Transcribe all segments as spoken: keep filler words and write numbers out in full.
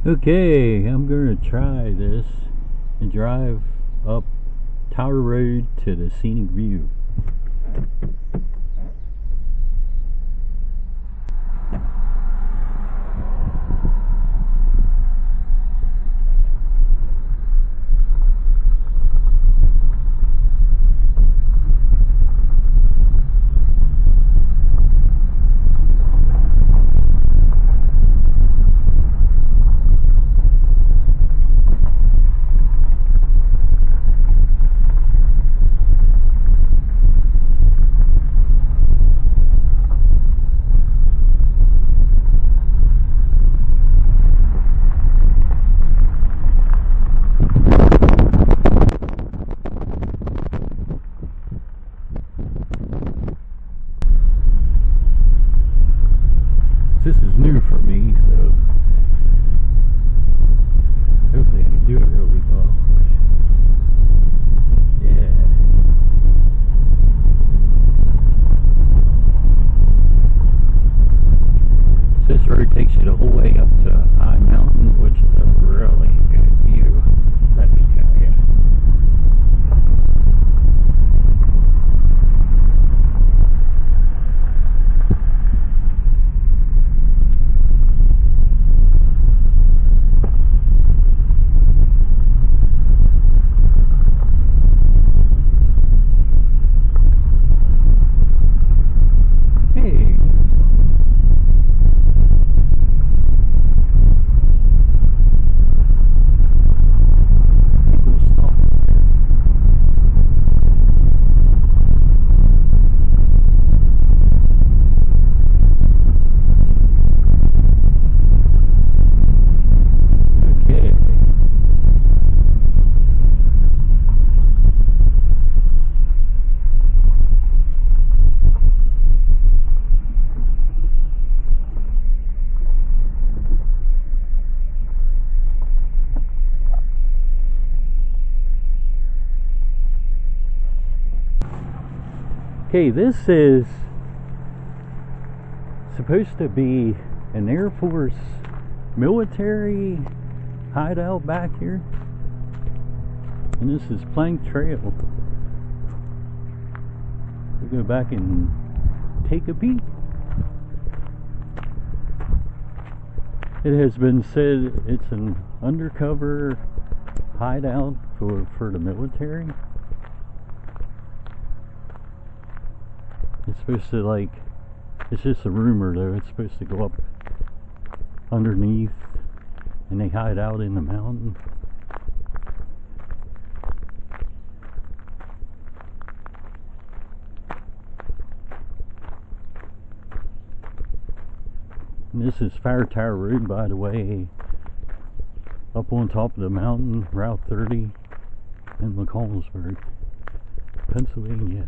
Okay, I'm gonna try this and drive up Tower Road to the scenic view. This is new for me, so hopefully I can do it really well. Yeah. This road takes you the whole way up to High Mountain, which is a really good view, let me tell you. Okay, this is supposed to be an Air Force military hideout back here, and this is Plank Trail. We'll go back and take a peek. It has been said it's an undercover hideout for, for the military. It's supposed to, like, it's just a rumor though, it's supposed to go up underneath and they hide out in the mountain. And this is Fire Tower Road, by the way, up on top of the mountain, Route thirty in McConnellsburg, Pennsylvania.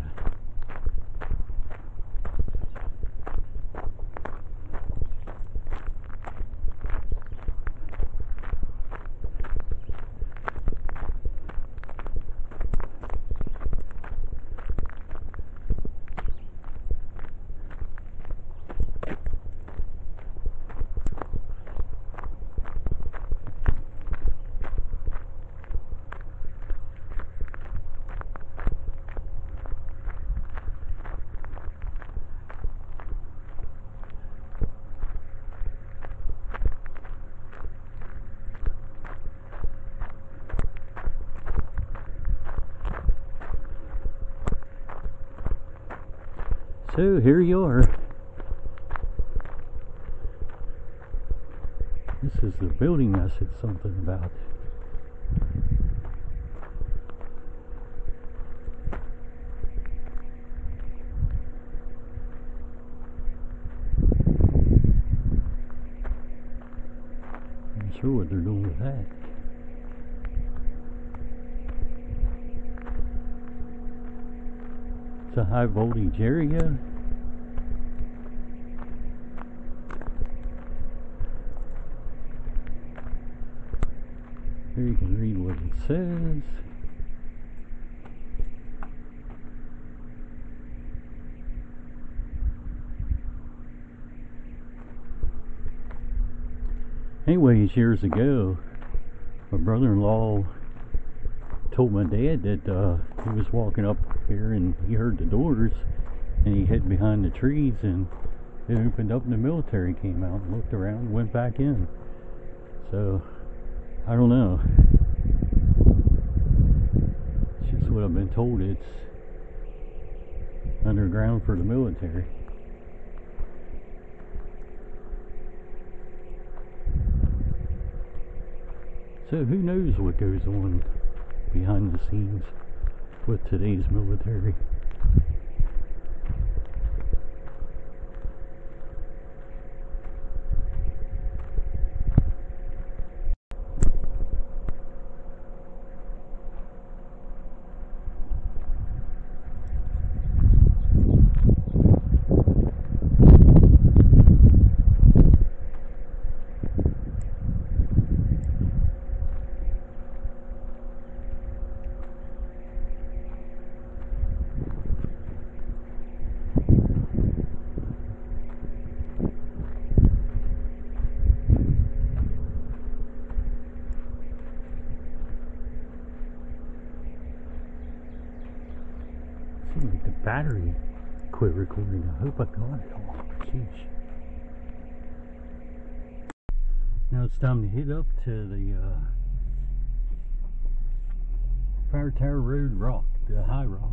So here you are. This is the building I said something about. I'm not sure what they're doing with that. It's a high voltage area. Here you can read what it says. Anyways, years ago, my brother-in-law told my dad that uh, he was walking up here and he heard the doors, and he hid behind the trees, and it opened up and the military came out and looked around and went back in. So, I don't know. It's just what I've been told. It's underground for the military. So who knows what goes on behind the scenes with today's military. Like the battery quit recording. I hope I got it all. Jeez. Now it's time to hit up to the uh, Fire Tower Road Rock, the High Rock.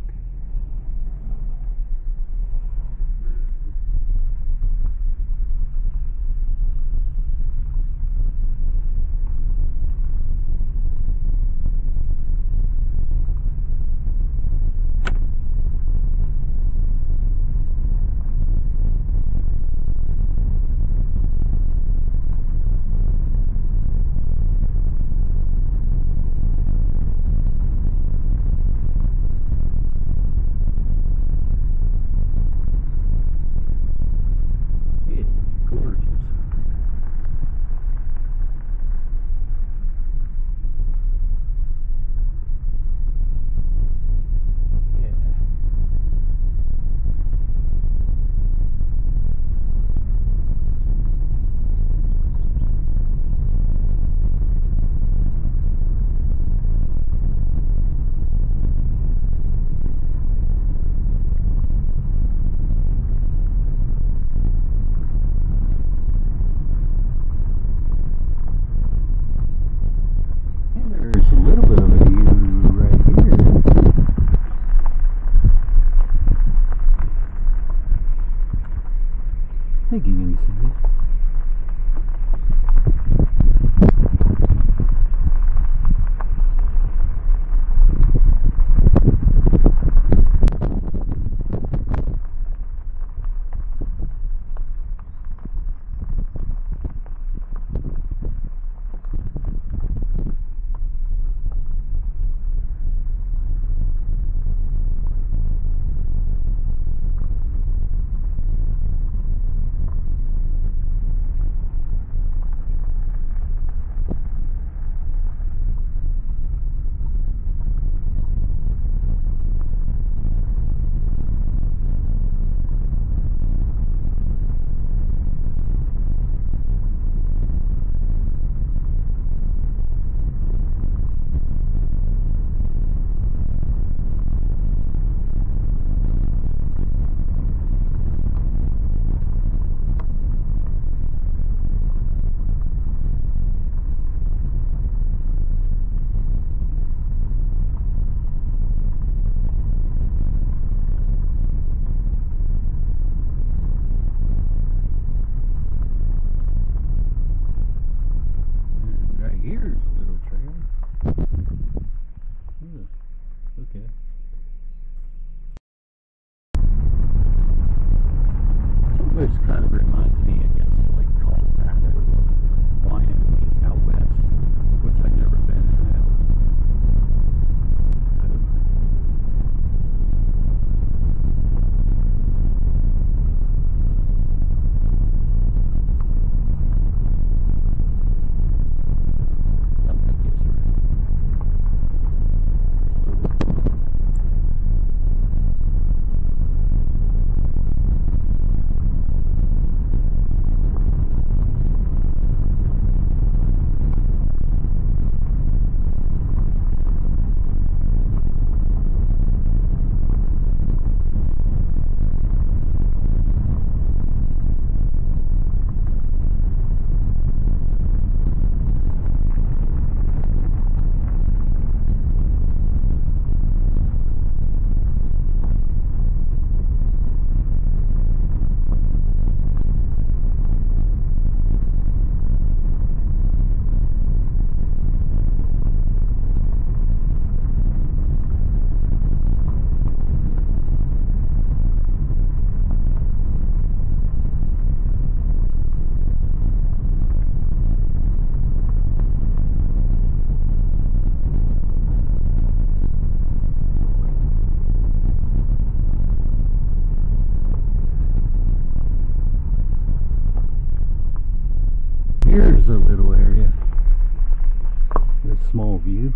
view.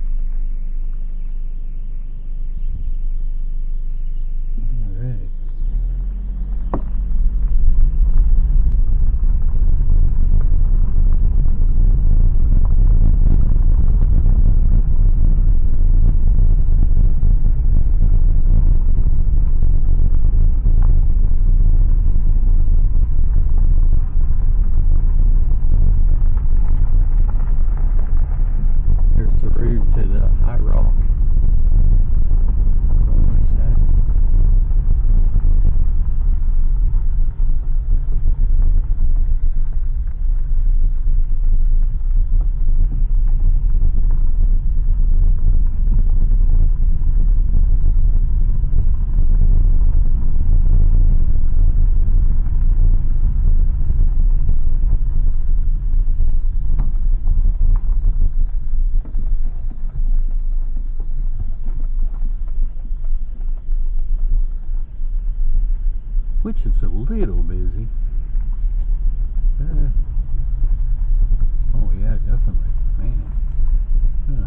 Alright. There's the road to the high rock. What's that? Which is a little busy. Uh, oh yeah, definitely, man. Huh.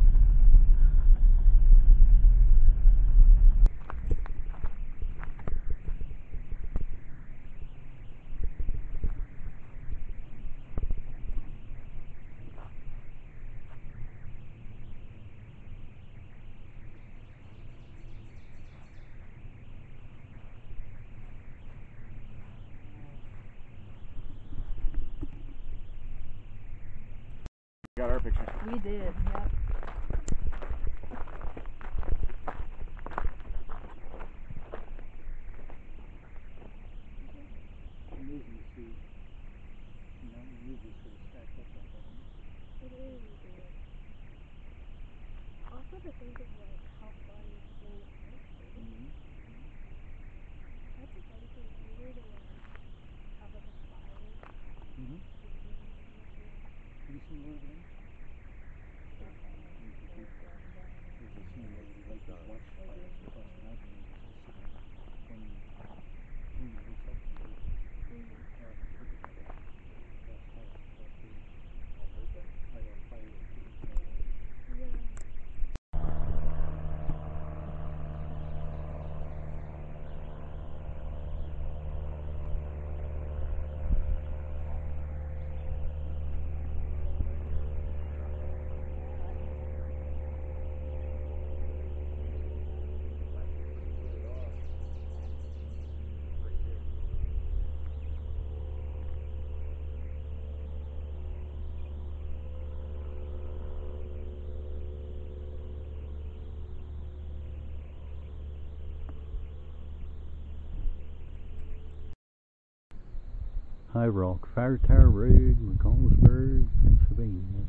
Got our picture. We did, yep. Amazing to see, you know, usually sort of stacked up like that. It is weird. Also to think of like how far you've seen the house. Mm-hmm. That's like anything older to like have like a fire. Mm-hmm. Have you seen Lord of the Rings? There's a scene where the Vikings watch fires across the mountain and just sit there when when the wakes up and they uh, look at that across fire. That's pretty. Like a fire. Yeah. High Rock, Fire Tower Road, McConnellsburg, Pennsylvania.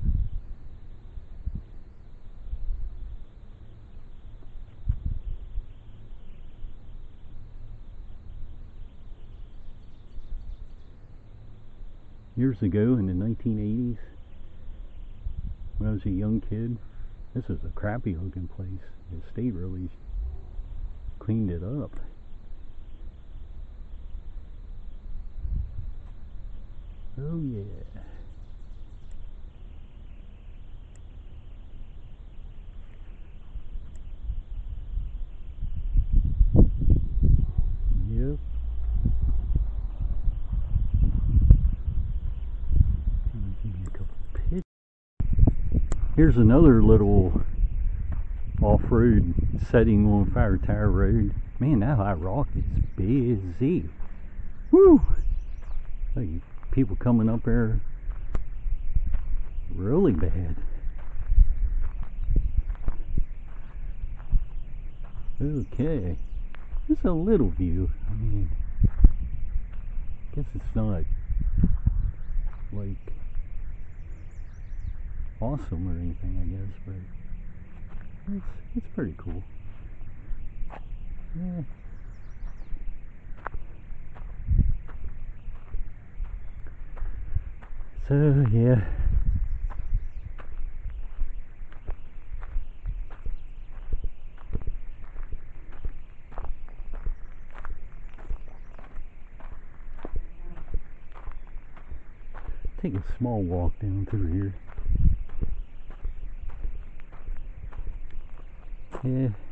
Years ago in the nineteen eighties, when I was a young kid, this was a crappy looking place. The state really cleaned it up. Oh yeah. Yep. Give me a couple pictures. Here's another little off-road setting on Fire Tower Road. Man, that high rock is busy. Woo! Like people coming up there really bad. Okay, just a little view. I mean, I guess it's not like awesome or anything, I guess, but it's it's pretty cool. Yeah. So yeah. Take a small walk down through here. Yeah.